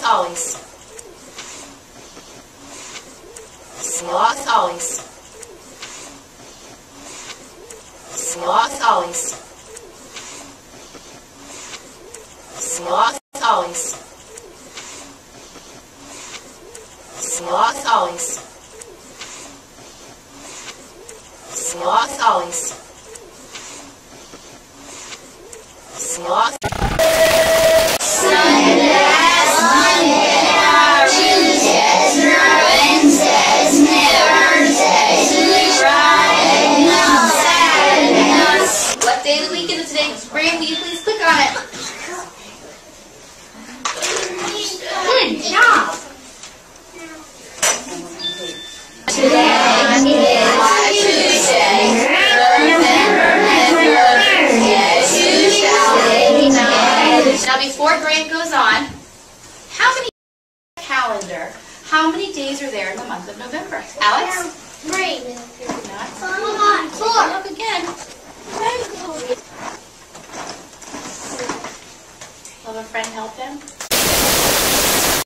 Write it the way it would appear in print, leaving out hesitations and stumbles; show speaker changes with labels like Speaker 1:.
Speaker 1: always. Sloth always. Sloth always. Sloth always. Sloth always. Sloth always. Sloth.
Speaker 2: Sundays, Mondays, Tuesdays, Wednesdays, Thursdays, Friday, Saturday.
Speaker 1: What day of the week is it today? Graham, will you please click on it?
Speaker 2: Good job. Today is Tuesday, November 3rd. Yes, Tuesday night.
Speaker 1: Now before Graham goes on, how many days are there in the month of November? Alex?
Speaker 2: 3.
Speaker 1: Not
Speaker 2: 4.
Speaker 1: Look again. Will a friend help him?